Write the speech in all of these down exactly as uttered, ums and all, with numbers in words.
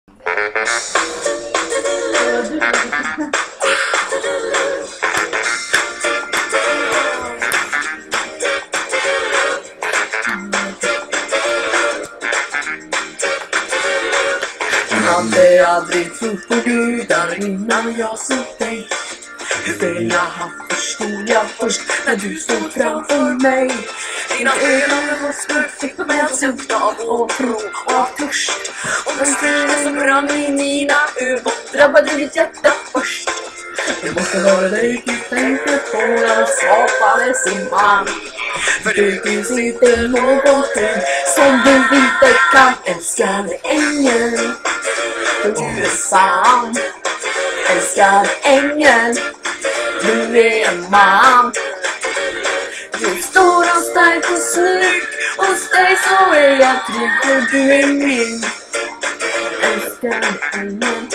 hade aldrig trott på gudar innan jag såg dig. Hur fel jag haft förstod jag först när du stod framför mig. Dina ögon var smurfick mig att sukta av och tro och av törst. Och den stilen som rann i mina ögon drabbade ditt hjärta först. Det måste vara dig du tänkte på när du skapade sin man. För det finns inte någonting som du inte kan, älskade ängel. För du är sann, älskade ängel. Du är en man. Du står och stark och snygg. Hos dig så är jag trygg och du är min, älskade ängel.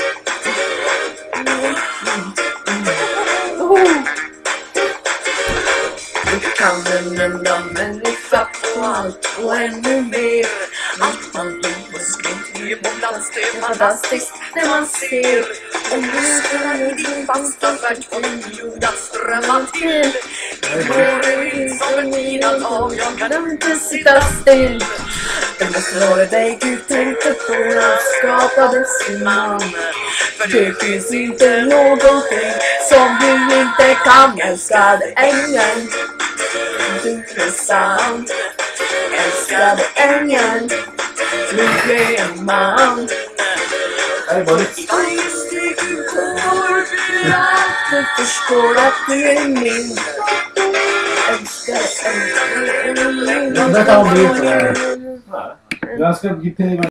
Du kan en enda människa på allt och ännu mer. Allt man inte skulle målas, det är fantastiskt det man ser. Om du skulle bli fast och värld och jorden strömmar till. Det går in som en mina tag, jag kan inte sitta still. Det måste vara dig du tänkte på när skapade sin man. För det finns inte någonting som du inte kan, älskade ängel. Du är sann, älskade ängel. Du är en man. Jag just det du får du alltid förstår att du är min, älskade ängel. Jag vet aldrig inte. Jag ska